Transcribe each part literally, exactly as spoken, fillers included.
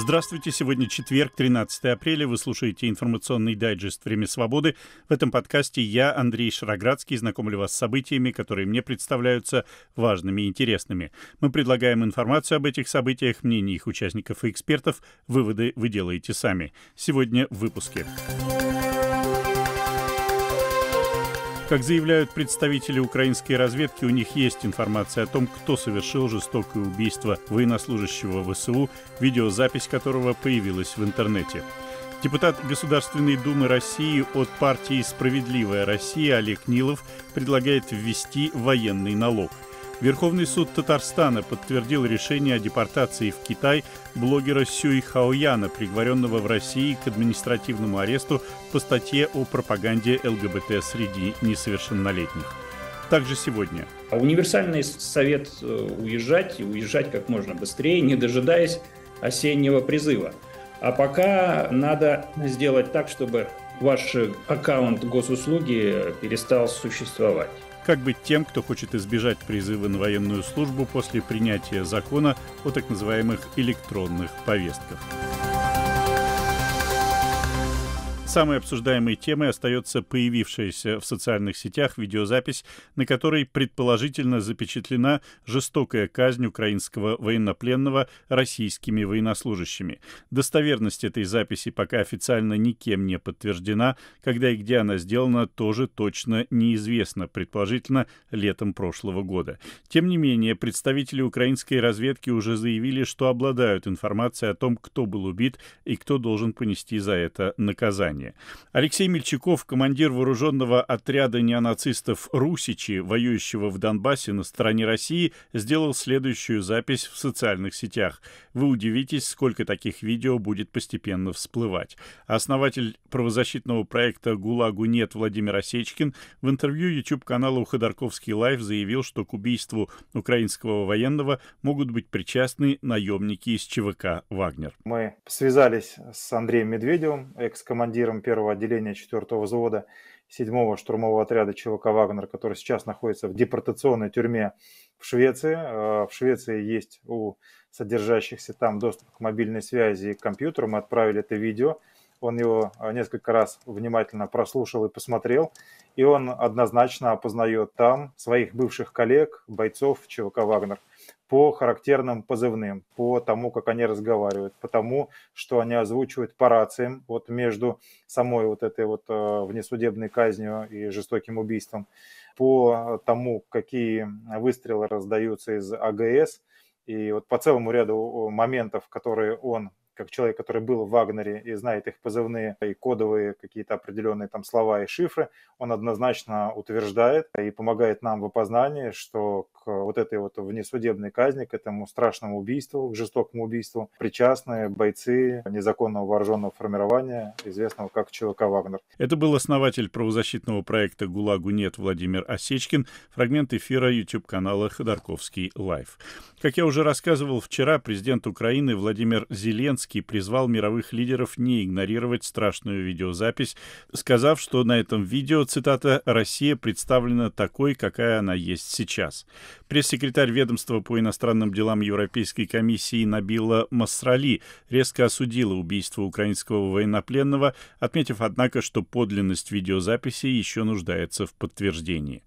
Здравствуйте, сегодня четверг, тринадцатое апреля, вы слушаете информационный дайджест «Время свободы». В этом подкасте я, Андрей Шароградский, знакомлю вас с событиями, которые мне представляются важными и интересными. Мы предлагаем информацию об этих событиях, мнения их участников и экспертов. Выводы вы делаете сами. Сегодня в выпуске. Как заявляют представители украинской разведки, у них есть информация о том, кто совершил жестокое убийство военнослужащего ВСУ, видеозапись которого появилась в интернете. Депутат Государственной Думы России от партии «Справедливая Россия» Олег Нилов предлагает ввести военный налог. Верховный суд Татарстана подтвердил решение о депортации в Китай блогера Сюй Хаояна, приговоренного в России к административному аресту по статье о пропаганде ЛГБТ среди несовершеннолетних. Также сегодня. Универсальный совет уезжать и уезжать как можно быстрее, не дожидаясь осеннего призыва. А пока надо сделать так, чтобы ваш аккаунт госуслуги перестал существовать. Как быть тем, кто хочет избежать призыва на военную службу после принятия закона о так называемых электронных повестках? Самой обсуждаемой темой остается появившаяся в социальных сетях видеозапись, на которой предположительно запечатлена жестокая казнь украинского военнопленного российскими военнослужащими. Достоверность этой записи пока официально никем не подтверждена. Когда и где она сделана, тоже точно неизвестно, предположительно летом прошлого года. Тем не менее, представители украинской разведки уже заявили, что обладают информацией о том, кто был убит и кто должен понести за это наказание. Алексей Мельчаков, командир вооруженного отряда неонацистов «Русичи», воюющего в Донбассе на стороне России, сделал следующую запись в социальных сетях. Вы удивитесь, сколько таких видео будет постепенно всплывать. Основатель правозащитного проекта «ГУЛАГу нет» Владимир Осечкин в интервью YouTube-каналу «Ходорковский лайв» заявил, что к убийству украинского военного могут быть причастны наемники из ЧВК «Вагнер». Мы связались с Андреем Медведевым, экс-командиром первого отделения четвёртого взвода седьмого штурмового отряда ЧВК «Вагнер», который сейчас находится в депортационной тюрьме в Швеции. В Швеции есть у содержащихся там доступ к мобильной связи и к компьютеру. Мы отправили это видео. Он его несколько раз внимательно прослушал и посмотрел. И он однозначно опознает там своих бывших коллег, бойцов ЧВК «Вагнер», по характерным позывным, по тому, как они разговаривают, по тому, что они озвучивают по рациям вот между самой вот этой вот внесудебной казнью и жестоким убийством, по тому, какие выстрелы раздаются из АГС, и вот по целому ряду моментов, которые он, как человек, который был в Вагнере и знает их позывные и кодовые какие-то определенные там слова и шифры, он однозначно утверждает и помогает нам в опознании, что к вот этой вот внесудебной казни, к этому страшному убийству, к жестокому убийству причастны бойцы незаконного вооруженного формирования, известного как ЧВК «Вагнер». Это был основатель правозащитного проекта «ГУЛАГу нет» Владимир Осечкин. Фрагмент эфира YouTube-канала «Ходорковский лайв». Как я уже рассказывал вчера, президент Украины Владимир Зеленский призвал мировых лидеров не игнорировать страшную видеозапись, сказав, что на этом видео, цитата, «Россия представлена такой, какая она есть сейчас». Пресс-секретарь ведомства по иностранным делам Европейской комиссии Набила Масрали резко осудила убийство украинского военнопленного, отметив, однако, что подлинность видеозаписи еще нуждается в подтверждении.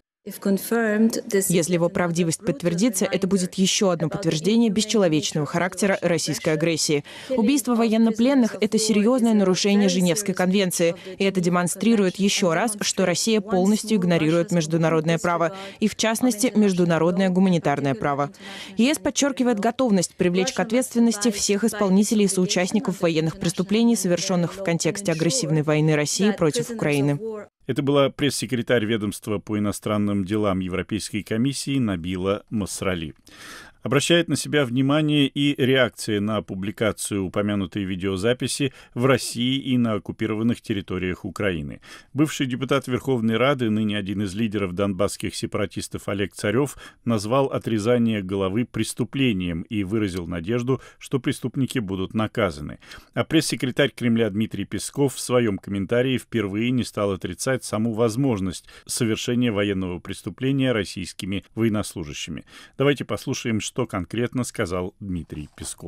Если его правдивость подтвердится, это будет еще одно подтверждение бесчеловечного характера российской агрессии. Убийство военнопленных — это серьезное нарушение Женевской конвенции, и это демонстрирует еще раз, что Россия полностью игнорирует международное право, и в частности, международное гуманитарное право. ЕС подчеркивает готовность привлечь к ответственности всех исполнителей и соучастников военных преступлений, совершенных в контексте агрессивной войны России против Украины. Это была пресс-секретарь ведомства по иностранным делам Европейской комиссии Набила Масрали. Обращает на себя внимание и реакция на публикацию упомянутой видеозаписи в России и на оккупированных территориях Украины. Бывший депутат Верховной Рады, ныне один из лидеров донбасских сепаратистов Олег Царев, назвал отрезание головы преступлением и выразил надежду, что преступники будут наказаны. А пресс-секретарь Кремля Дмитрий Песков в своем комментарии впервые не стал отрицать саму возможность совершения военного преступления российскими военнослужащими. Давайте послушаем, что конкретно сказал Дмитрий Песков.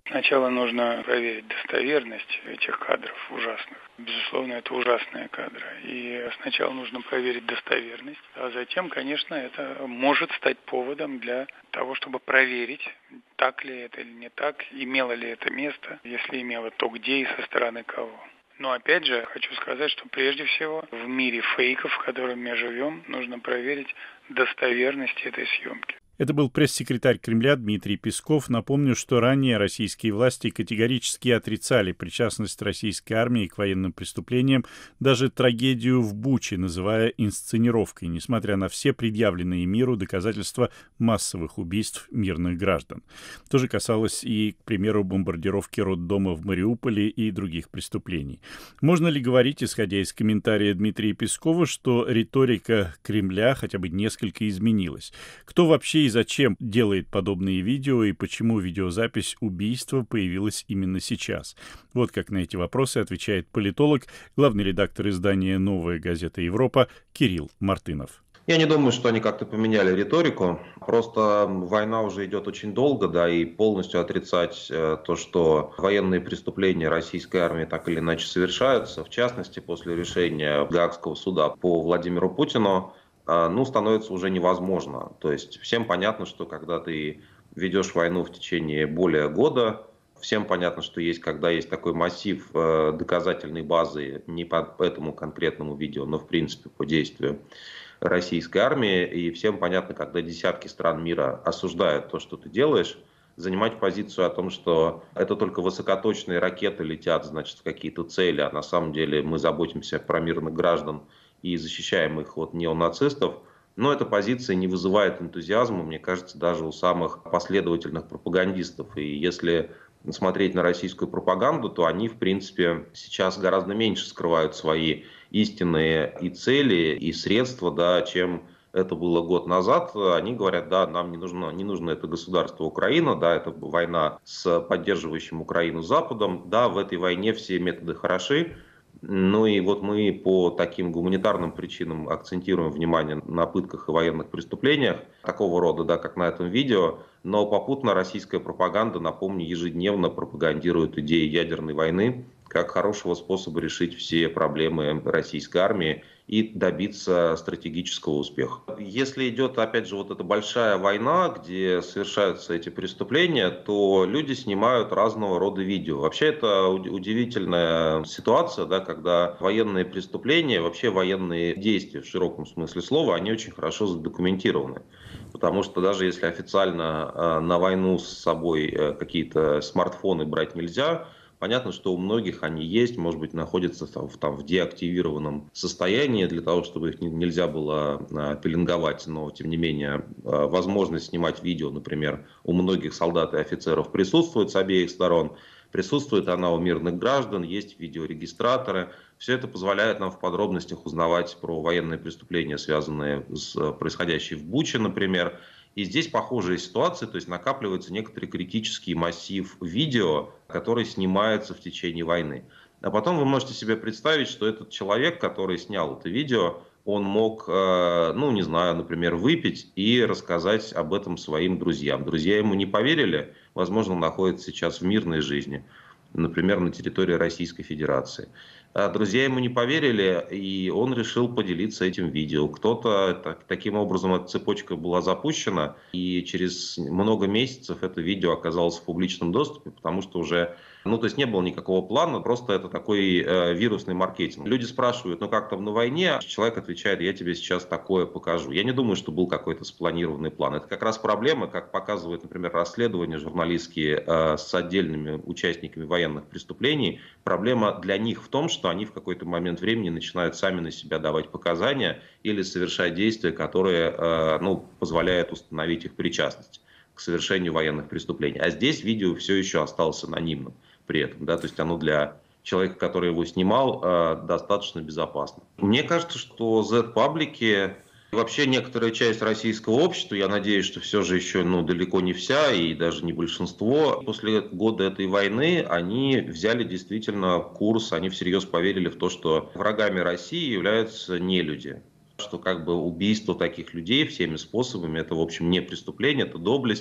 Сначала нужно проверить достоверность этих кадров ужасных. Безусловно, это ужасные кадры. И сначала нужно проверить достоверность, а затем, конечно, это может стать поводом для того, чтобы проверить, так ли это или не так, имело ли это место, если имело, то где и со стороны кого. Но опять же, хочу сказать, что прежде всего в мире фейков, в котором мы живем, нужно проверить достоверность этой съемки. Это был пресс-секретарь Кремля Дмитрий Песков. Напомню, что ранее российские власти категорически отрицали причастность российской армии к военным преступлениям, даже трагедию в Буче называя инсценировкой, несмотря на все предъявленные миру доказательства массовых убийств мирных граждан. То же касалось и, к примеру, бомбардировки роддома в Мариуполе и других преступлений. Можно ли говорить, исходя из комментария Дмитрия Пескова, что риторика Кремля хотя бы несколько изменилась? Кто вообще и зачем делает подобные видео и почему видеозапись убийства появилась именно сейчас? Вот как на эти вопросы отвечает политолог, главный редактор издания «Новая газета Европа» Кирилл Мартынов. Я не думаю, что они как-то поменяли риторику. Просто война уже идет очень долго, да, и полностью отрицать э, то, что военные преступления российской армии так или иначе совершаются, в частности, после решения Гаагского суда по Владимиру Путину, ну, становится уже невозможно. То есть всем понятно, что когда ты ведешь войну в течение более года, всем понятно, что есть, когда есть такой массив э, доказательной базы, не по этому конкретному видео, но в принципе по действию российской армии, и всем понятно, когда десятки стран мира осуждают то, что ты делаешь, занимать позицию о том, что это только высокоточные ракеты летят, значит, в какие-то цели, а на самом деле мы заботимся про мирных граждан и защищаем их от неонацистов, но эта позиция не вызывает энтузиазма, мне кажется, даже у самых последовательных пропагандистов. И если смотреть на российскую пропаганду, то они, в принципе, сейчас гораздо меньше скрывают свои истинные и цели, и средства, да, чем это было год назад. Они говорят, да, нам не нужно, не нужно это государство Украина, да, это война с поддерживающим Украину Западом, да, в этой войне все методы хороши. Ну и вот мы по таким гуманитарным причинам акцентируем внимание на пытках и военных преступлениях такого рода, да, как на этом видео, но попутно российская пропаганда, напомню, ежедневно пропагандирует идеи ядерной войны как хорошего способа решить все проблемы российской армии и добиться стратегического успеха. Если идет, опять же, вот эта большая война, где совершаются эти преступления, то люди снимают разного рода видео. Вообще это удивительная ситуация, да, когда военные преступления, вообще военные действия в широком смысле слова, они очень хорошо задокументированы. Потому что даже если официально э, на войну с собой э, какие-то смартфоны брать нельзя, понятно, что у многих они есть, может быть, находятся там, в, там, в деактивированном состоянии для того, чтобы их не, нельзя было а, пеленговать, но, тем не менее, а, возможность снимать видео, например, у многих солдат и офицеров присутствует с обеих сторон. Присутствует она у мирных граждан, есть видеорегистраторы. Все это позволяет нам в подробностях узнавать про военные преступления, связанные с происходящим в Буче, например. И здесь похожая ситуация, то есть накапливается некоторый критический массив видео, который снимается в течение войны. А потом вы можете себе представить, что этот человек, который снял это видео, он мог, ну не знаю, например, выпить и рассказать об этом своим друзьям. Друзья ему не поверили, возможно, он находится сейчас в мирной жизни, например, на территории Российской Федерации. Друзья ему не поверили, и он решил поделиться этим видео. Кто-то, так, таким образом, эта цепочка была запущена, и через много месяцев это видео оказалось в публичном доступе, потому что уже, ну, то есть не было никакого плана, просто это такой э, вирусный маркетинг. Люди спрашивают, ну как там на войне? Человек отвечает, я тебе сейчас такое покажу. Я не думаю, что был какой-то спланированный план. Это как раз проблема, как показывают, например, расследования журналистские э, с отдельными участниками военных преступлений. Проблема для них в том, что что они в какой-то момент времени начинают сами на себя давать показания или совершать действия, которые э, ну, позволяют установить их причастность к совершению военных преступлений. А здесь видео все еще осталось анонимным при этом, да, то есть оно для человека, который его снимал, э, достаточно безопасно. Мне кажется, что Z-паблики, вообще некоторая часть российского общества, я надеюсь, что все же еще ну, далеко не вся и даже не большинство, после года этой войны они взяли действительно курс, они всерьез поверили в то, что врагами России являются нелюди. Что как бы убийство таких людей всеми способами, это в общем не преступление, это доблесть.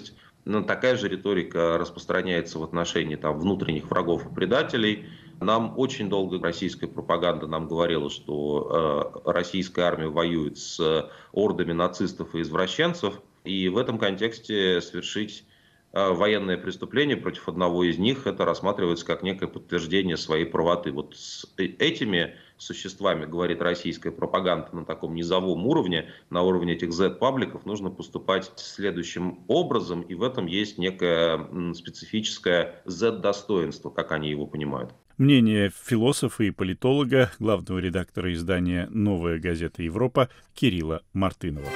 Но такая же риторика распространяется в отношении там, внутренних врагов и предателей. Нам очень долго российская пропаганда нам говорила, что э, российская армия воюет с ордами нацистов и извращенцев. И в этом контексте совершить э, военное преступление против одного из них, это рассматривается как некое подтверждение своей правоты. Вот с этими существами, говорит российская пропаганда, на таком низовом уровне, на уровне этих зет-пабликов, нужно поступать следующим образом, и в этом есть некое специфическое зет-достоинство, как они его понимают. Мнение философа и политолога, главного редактора издания «Новая газета Европа» Кирилла Мартынова.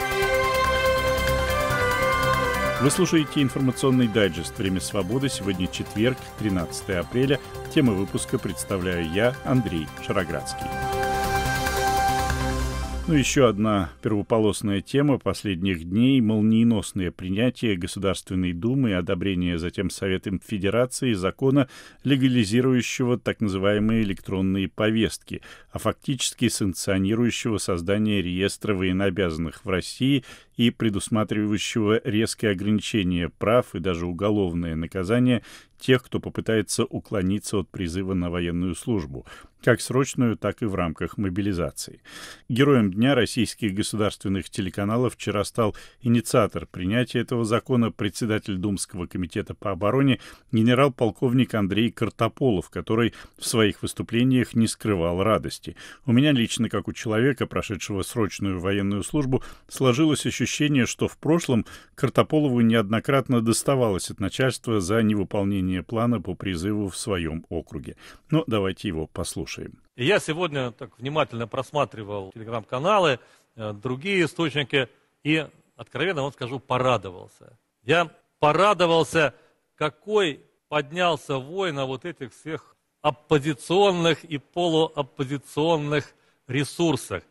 Вы слушаете информационный дайджест «Время свободы». Сегодня четверг, тринадцатое апреля. Тему выпуска представляю я, Андрей Шароградский. Ну, еще одна первополосная тема последних дней – молниеносное принятие Государственной Думы и одобрение затем Советом Федерации закона, легализирующего так называемые электронные повестки, а фактически санкционирующего создание реестра военнообязанных в России и предусматривающего резкое ограничение прав и даже уголовное наказание тех, кто попытается уклониться от призыва на военную службу, как срочную, так и в рамках мобилизации. Героем дня российских государственных телеканалов вчера стал инициатор принятия этого закона, председатель Думского комитета по обороне, генерал-полковник Андрей Картополов, который в своих выступлениях не скрывал радости. У меня лично, как у человека, прошедшего срочную военную службу, сложилось ощущение, что в прошлом Картополову неоднократно доставалось от начальства за невыполнение плана по призыву в своем округе. Но давайте его послушаем. Я сегодня так внимательно просматривал телеграм-каналы, другие источники, и, откровенно вам скажу, порадовался. Я порадовался, какой поднялся вой на вот этих всех оппозиционных и полуоппозиционных ресурсах.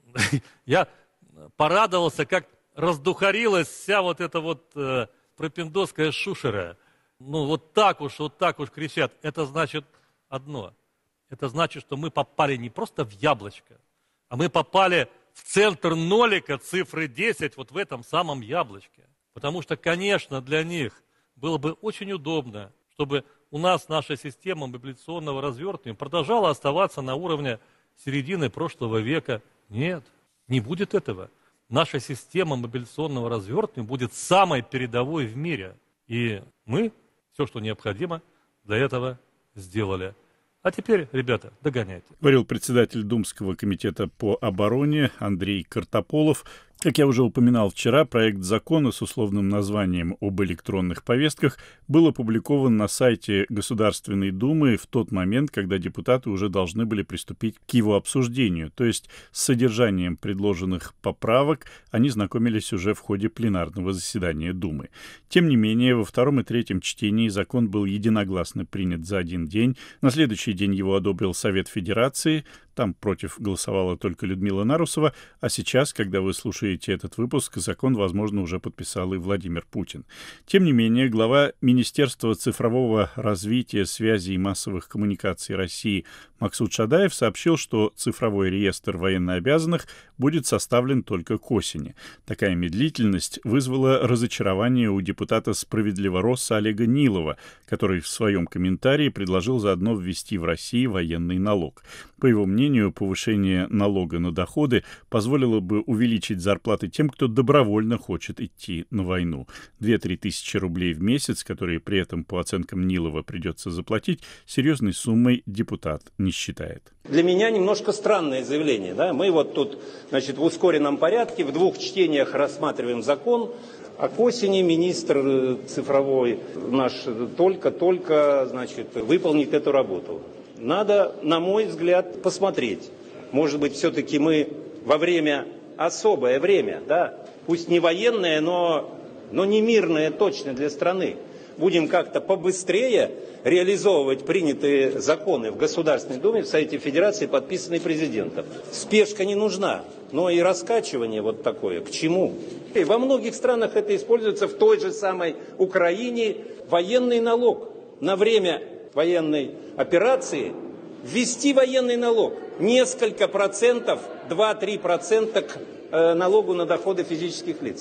Я порадовался, как раздухарилась вся вот эта вот э, пропиндосская шушера. Ну, вот так уж, вот так уж кричат. Это значит одно. Это значит, что мы попали не просто в яблочко, а мы попали в центр нолика цифры десять вот в этом самом яблочке. Потому что, конечно, для них было бы очень удобно, чтобы у нас наша система мобилизационного развертывания продолжала оставаться на уровне середины прошлого века. Нет, не будет этого. Наша система мобилизационного развертывания будет самой передовой в мире. И мы все, что необходимо, для этого сделали. А теперь, ребята, догоняйте. Говорил председатель Думского комитета по обороне Андрей Картополов. Как я уже упоминал вчера, проект закона с условным названием об электронных повестках был опубликован на сайте Государственной Думы в тот момент, когда депутаты уже должны были приступить к его обсуждению, то есть с содержанием предложенных поправок они знакомились уже в ходе пленарного заседания Думы. Тем не менее, во втором и третьем чтении закон был единогласно принят за один день. На следующий день его одобрил Совет Федерации. Там против голосовала только Людмила Нарусова, а сейчас, когда вы слушаете этот выпуск, закон, возможно, уже подписал и Владимир Путин. Тем не менее, глава Министерства цифрового развития, связи и массовых коммуникаций России Максут Шадаев сообщил, что цифровой реестр военнообязанных будет составлен только к осени. Такая медлительность вызвала разочарование у депутата «Справедливороса» Олега Нилова, который в своем комментарии предложил заодно ввести в России военный налог. По его мнению, повышение налога на доходы позволило бы увеличить зарплаты тем, кто добровольно хочет идти на войну. две-три тысячи рублей в месяц, которые при этом, по оценкам Нилова, придется заплатить, серьезной суммой депутат не считает. Для меня немножко странное заявление. Да? Мы вот тут, значит, в ускоренном порядке в двух чтениях рассматриваем закон, а к осени министр цифровой наш только-только, значит, выполнит эту работу. Надо, на мой взгляд, посмотреть. Может быть, все-таки мы во время, особое время, да, пусть не военное, но, но не мирное точно для страны, будем как-то побыстрее реализовывать принятые законы в Государственной Думе, в Совете Федерации, подписанные президентом. Спешка не нужна, но и раскачивание вот такое. К чему? И во многих странах это используется, в той же самой Украине, военный налог на время военной операции, ввести военный налог. Несколько процентов, два-три процента к э, налогу на доходы физических лиц.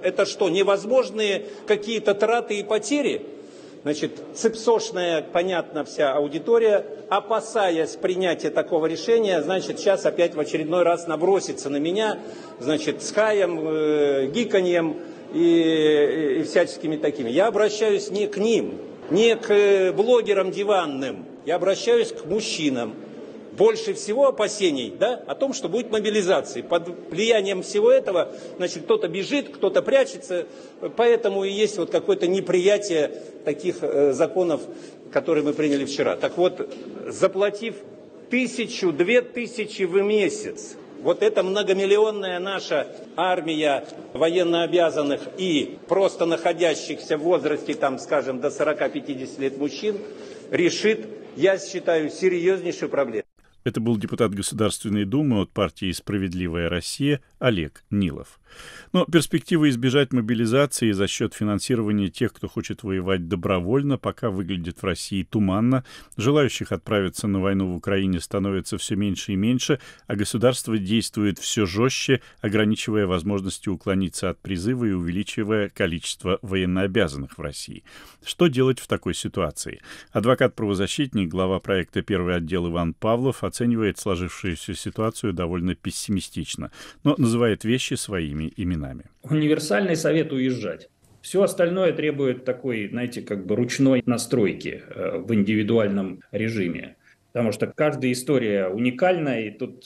это что, невозможные какие-то траты и потери? Значит, цепсошная, понятно, вся аудитория, опасаясь принятия такого решения, значит, сейчас опять в очередной раз набросится на меня, значит, с хаем, э, гиканьем и, и всяческими такими. Я обращаюсь не к ним, не к блогерам диванным, я обращаюсь к мужчинам. Больше всего опасений, да, о том, что будет мобилизация. Под влиянием всего этого, значит, кто-то бежит, кто-то прячется, поэтому и есть вот какое-то неприятие таких э, законов, которые мы приняли вчера. Так вот, заплатив тысячу, две тысячи в месяц, вот эта многомиллионная наша армия военнообязанных и просто находящихся в возрасте, там, скажем, до сорока-пятидесяти лет мужчин, решит, я считаю, серьезнейшую проблему. Это был депутат Государственной Думы от партии «Справедливая Россия» Олег Нилов. Но перспектива избежать мобилизации за счет финансирования тех, кто хочет воевать добровольно, пока выглядит в России туманно. Желающих отправиться на войну в Украине становится все меньше и меньше, а государство действует все жестче, ограничивая возможности уклониться от призыва и увеличивая количество военнообязанных в России. Что делать в такой ситуации? Адвокат-правозащитник, глава проекта «Первый отдел» Иван Павлов оценивает сложившуюся ситуацию довольно пессимистично, но называет вещи своими именами. Универсальный совет уезжать. Все остальное требует такой, знаете, как бы ручной настройки в индивидуальном режиме. Потому что каждая история уникальна, и тут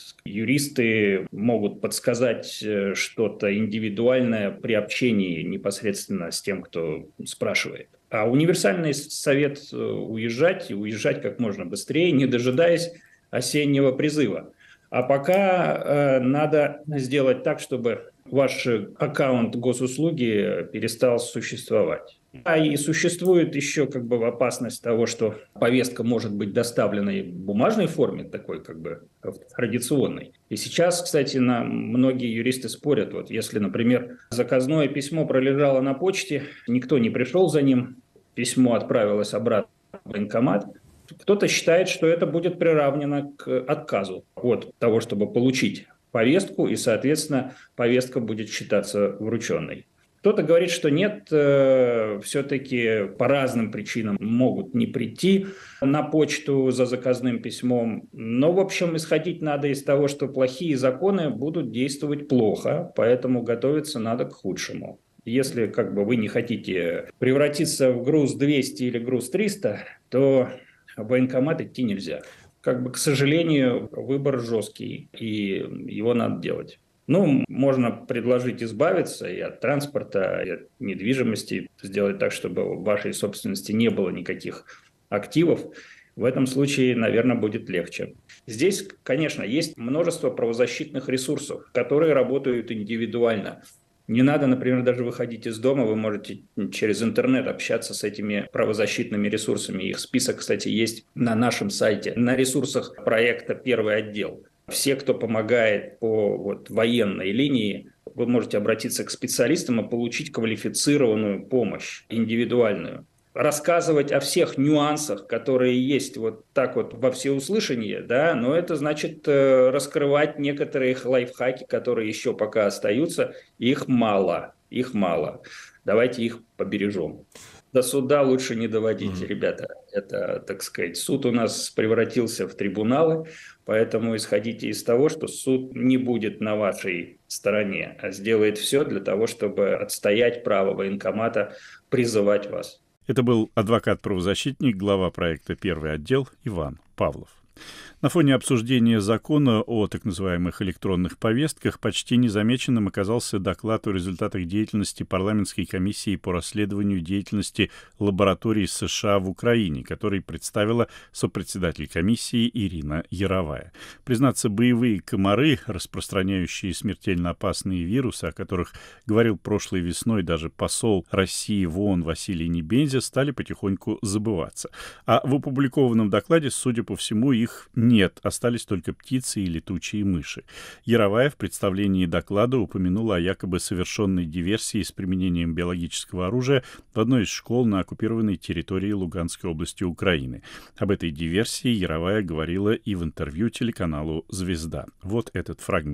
юристы могут подсказать что-то индивидуальное при общении непосредственно с тем, кто спрашивает. А универсальный совет уезжать, и уезжать как можно быстрее, не дожидаясь осеннего призыва. А пока э, надо сделать так, чтобы ваш аккаунт госуслуги перестал существовать. А и существует еще как бы опасность того, что повестка может быть доставлена и в бумажной форме, такой как бы традиционной. И сейчас, кстати, на, многие юристы спорят, вот если, например, заказное письмо пролежало на почте, никто не пришел за ним, письмо отправилось обратно в военкомат, кто-то считает, что это будет приравнено к отказу от того, чтобы получить повестку, и, соответственно, повестка будет считаться врученной. Кто-то говорит, что нет, э, все-таки по разным причинам могут не прийти на почту за заказным письмом. Но, в общем, исходить надо из того, что плохие законы будут действовать плохо, поэтому готовиться надо к худшему. Если как бы вы не хотите превратиться в груз двести или груз триста, то в военкомат идти нельзя. Как бы, к сожалению, выбор жесткий, и его надо делать. Ну, можно предложить избавиться и от транспорта, и от недвижимости, сделать так, чтобы в вашей собственности не было никаких активов. В этом случае, наверное, будет легче. Здесь, конечно, есть множество правозащитных ресурсов, которые работают индивидуально. Не надо, например, даже выходить из дома, вы можете через интернет общаться с этими правозащитными ресурсами. Их список, кстати, есть на нашем сайте, на ресурсах проекта «Первый отдел». Все, кто помогает по вот, военной линии, вы можете обратиться к специалистам и получить квалифицированную помощь, индивидуальную. Рассказывать о всех нюансах, которые есть вот так вот во всеуслышание, да, но это значит э, раскрывать некоторые лайфхаки, которые еще пока остаются, их мало, их мало. Давайте их побережем. До суда лучше не доводить, mm-hmm. ребята. Это, так сказать, суд у нас превратился в трибуналы, поэтому исходите из того, что суд не будет на вашей стороне, а сделает все для того, чтобы отстоять право военкомата призывать вас. Это был адвокат-правозащитник, глава проекта «Первый отдел» Иван Павлов. На фоне обсуждения закона о так называемых электронных повестках почти незамеченным оказался доклад о результатах деятельности парламентской комиссии по расследованию деятельности лабораторий США в Украине, который представила сопредседатель комиссии Ирина Яровая. Признаться, боевые комары, распространяющие смертельно опасные вирусы, о которых говорил прошлой весной даже посол России в ООН Василий Небензя, стали потихоньку забываться. А в опубликованном докладе, судя по всему, их нет, остались только птицы и летучие мыши. Яровая в представлении доклада упомянула о якобы совершенной диверсии с применением биологического оружия в одной из школ на оккупированной территории Луганской области Украины. Об этой диверсии Яровая говорила и в интервью телеканалу «Звезда». Вот этот фрагмент.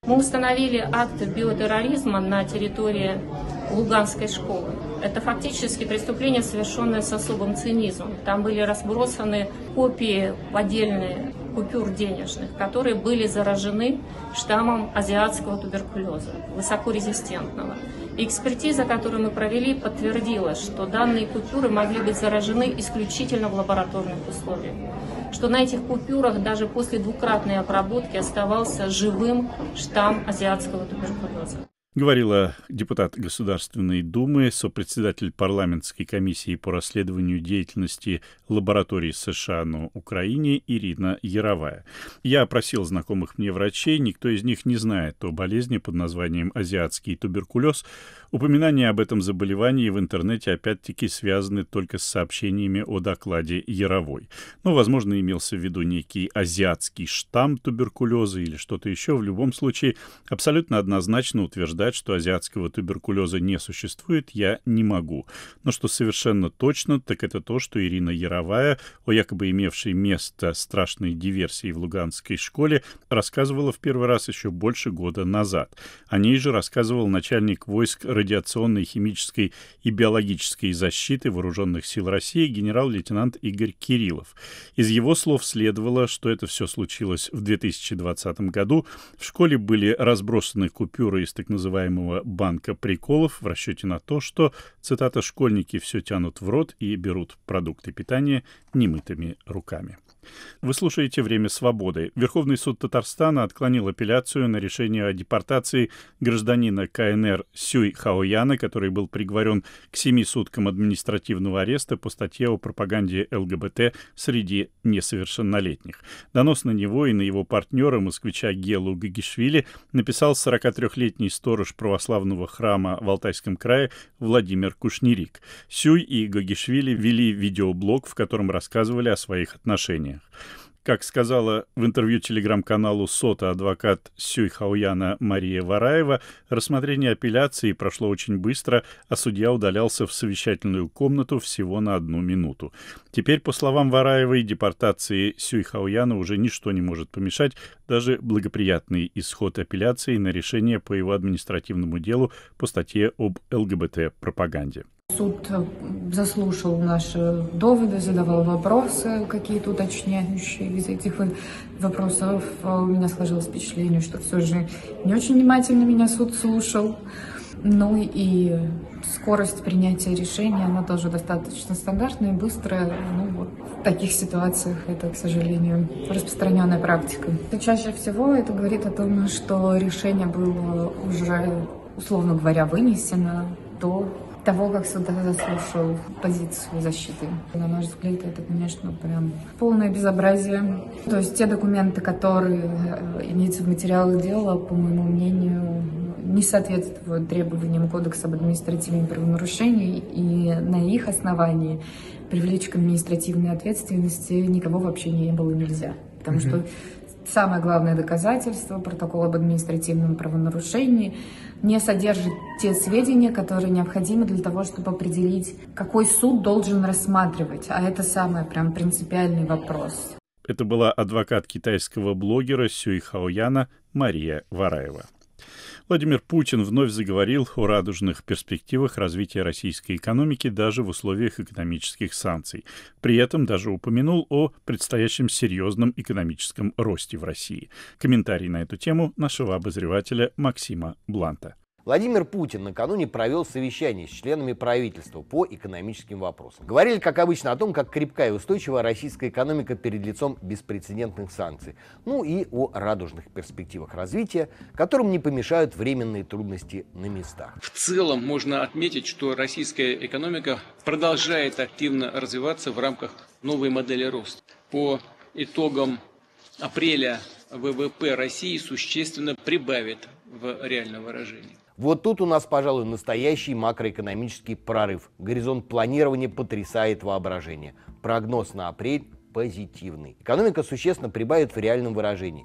Мы установили акт биотерроризма на территории Луганской школы. Это фактически преступление, совершенное с особым цинизмом. Там были разбросаны копии поддельные купюр денежных, которые были заражены штаммом азиатского туберкулеза, высокорезистентного. И экспертиза, которую мы провели, подтвердила, что данные купюры могли быть заражены исключительно в лабораторных условиях. Что на этих купюрах даже после двукратной обработки оставался живым штамм азиатского туберкулеза. Говорила депутат Государственной Думы, сопредседатель парламентской комиссии по расследованию деятельности лабораторий США на Украине Ирина Яровая. Я опросил знакомых мне врачей, никто из них не знает о болезни под названием азиатский туберкулез. Упоминания об этом заболевании в интернете опять-таки связаны только с сообщениями о докладе Яровой. Но, возможно, имелся в виду некий азиатский штамм туберкулеза или что-то еще. В любом случае, абсолютно однозначно утверждать, что азиатского туберкулеза не существует, я не могу. Но что совершенно точно, так это то, что Ирина Яровая о якобы имевшей место страшной диверсии в Луганской школе рассказывала в первый раз еще больше года назад. О ней же рассказывал начальник войск радиационной, химической и биологической защиты Вооруженных сил России генерал-лейтенант Игорь Кириллов. Из его слов следовало, что это все случилось в две тысячи двадцатом году. В школе были разбросаны купюры из так называемого банка приколов в расчете на то, что, цитата, «школьники все тянут в рот и берут продукты питания немытыми руками». Вы слушаете «Время свободы». Верховный суд Татарстана отклонил апелляцию на решение о депортации гражданина ка эн эр Сюй Хаояна, который был приговорен к семи суткам административного ареста по статье о пропаганде эл гэ бэ тэ среди несовершеннолетних. Донос на него и на его партнера, москвича Гелу Гагишвили, написал сорокатрёхлетний сторож православного храма в Алтайском крае Владимир Кушнирик. Сюй и Гагишвили вели видеоблог, в котором рассказывали о своих отношениях. Как сказала в интервью телеграм-каналу «Сота» адвокат Сюй Хаояна Мария Вараева, рассмотрение апелляции прошло очень быстро, а судья удалялся в совещательную комнату всего на одну минуту. Теперь, по словам Вараевой, депортации Сюй Хаояна уже ничто не может помешать, даже благоприятный исход апелляции на решение по его административному делу по статье об эл гэ бэ тэ-пропаганде. Суд заслушал наши доводы, задавал вопросы какие-то уточняющие. Из этих вопросов у меня сложилось впечатление, что все же не очень внимательно меня суд слушал. Ну и скорость принятия решения, она тоже достаточно стандартная и быстрая. Ну, вот в таких ситуациях это, к сожалению, распространенная практика. Чаще всего это говорит о том, что решение было уже, условно говоря, вынесено до того, как суд заслушал позицию защиты. На наш взгляд, это, конечно, прям полное безобразие. То есть те документы, которые имеются в материалах дела, по моему мнению, не соответствуют требованиям Кодекса об административных правонарушениях, и на их основании привлечь к административной ответственности никого вообще не было нельзя. Потому mm-hmm. что самое главное доказательство, протокол об административном правонарушении, не содержит те сведения, которые необходимы для того, чтобы определить, какой суд должен рассматривать. А это самый прям принципиальный вопрос. Это была адвокат китайского блогера Сюй Хаояна Мария Вараева. Владимир Путин вновь заговорил о радужных перспективах развития российской экономики даже в условиях экономических санкций. При этом даже упомянул о предстоящем серьезном экономическом росте в России. Комментарий на эту тему нашего обозревателя Максима Бланта. Владимир Путин накануне провел совещание с членами правительства по экономическим вопросам. Говорили, как обычно, о том, как крепкая и устойчивая российская экономика перед лицом беспрецедентных санкций. Ну и о радужных перспективах развития, которым не помешают временные трудности на местах. В целом можно отметить, что российская экономика продолжает активно развиваться в рамках новой модели роста. По итогам апреля вэ вэ пэ России существенно прибавит в реальном выражении. Вот тут у нас, пожалуй, настоящий макроэкономический прорыв. Горизонт планирования потрясает воображение. Прогноз на апрель позитивный. Экономика существенно прибавит в реальном выражении.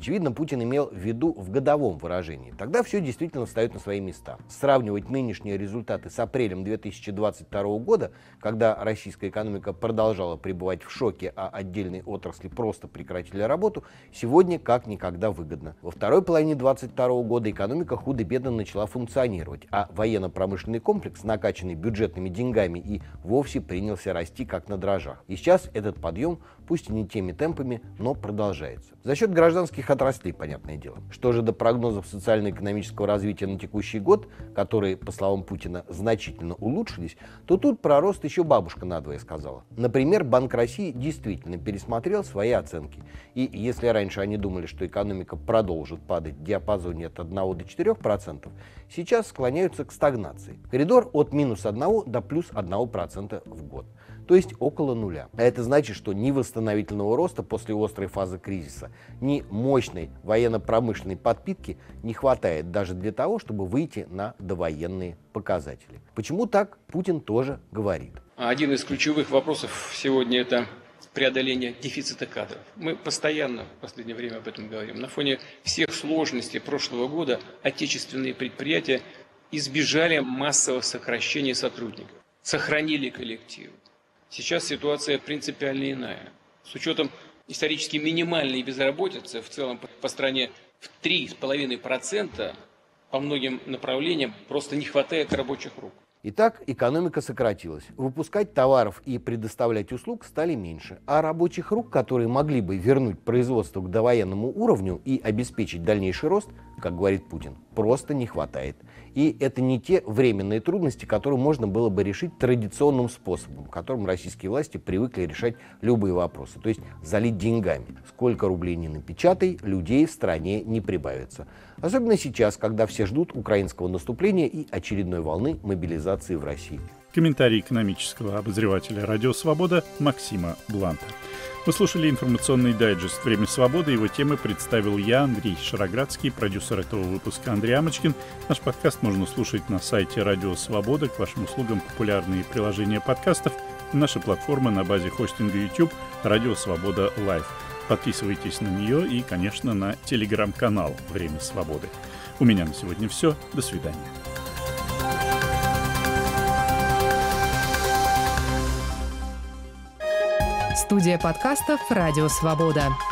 Очевидно, Путин имел в виду в годовом выражении. Тогда все действительно встает на свои места. Сравнивать нынешние результаты с апрелем две тысячи двадцать второго года, когда российская экономика продолжала пребывать в шоке, а отдельные отрасли просто прекратили работу, сегодня как никогда выгодно. Во второй половине две тысячи двадцать второго года экономика худо-бедно начала функционировать, а военно-промышленный комплекс, накачанный бюджетными деньгами, и вовсе принялся расти как на дрожжах. И сейчас этот подъем, пусть и не теми темпами, но продолжается. За счет гражданских отраслей, понятное дело. Что же до прогнозов социально-экономического развития на текущий год, которые, по словам Путина, значительно улучшились, то тут про рост еще бабушка надвое сказала. Например, Банк России действительно пересмотрел свои оценки. И если раньше они думали, что экономика продолжит падать в диапазоне от одного до четырёх процентов, сейчас склоняются к стагнации. Коридор от минус одного до плюс одного процента в год. То есть около нуля. А это значит, что ни восстановительного роста после острой фазы кризиса, ни мощной военно-промышленной подпитки не хватает даже для того, чтобы выйти на довоенные показатели. Почему так, Путин тоже говорит. Один из ключевых вопросов сегодня – это преодоление дефицита кадров. Мы постоянно в последнее время об этом говорим. На фоне всех сложностей прошлого года отечественные предприятия избежали массового сокращения сотрудников, сохранили коллектив. Сейчас ситуация принципиально иная. С учетом исторически минимальной безработицы в целом по стране в три с половиной процента по многим направлениям просто не хватает рабочих рук. Итак, экономика сократилась. Выпускать товаров и предоставлять услуг стали меньше. А рабочих рук, которые могли бы вернуть производство к довоенному уровню и обеспечить дальнейший рост, как говорит Путин, просто не хватает. И это не те временные трудности, которые можно было бы решить традиционным способом, которым российские власти привыкли решать любые вопросы. То есть залить деньгами. Сколько рублей не напечатай, людей в стране не прибавится. Особенно сейчас, когда все ждут украинского наступления и очередной волны мобилизации в России. Комментарий экономического обозревателя «Радио Свобода» Максима Бланта. Вы слушали информационный дайджест «Время свободы». Его темы представил я, Андрей Шароградский, продюсер этого выпуска Андрей Амочкин. Наш подкаст можно слушать на сайте «Радио Свобода». К вашим услугам популярные приложения подкастов и наша платформа на базе хостинга YouTube «Радио Свобода Лайв». Подписывайтесь на нее и, конечно, на телеграм-канал «Время свободы». У меня на сегодня все. До свидания. Студия подкастов «Радио Свобода».